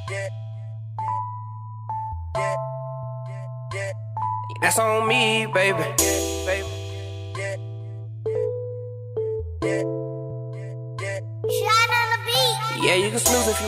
That's on me, baby. Shine on the beat. Yeah, you can snooze if you